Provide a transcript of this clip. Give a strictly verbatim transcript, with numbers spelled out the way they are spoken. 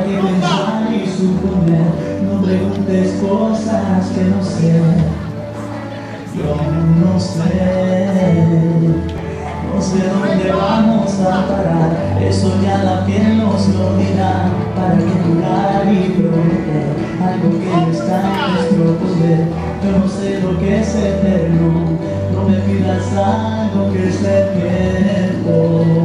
qué pensar y suponer, no preguntes cosas que no sé. Yo no sé, no sé dónde vamos a parar, eso ya la piel nos lo dirá. Para que curar y prometer algo que no está en nuestro poder. Yo no sé lo que es eterno, no me pidas algo que esté tiempo.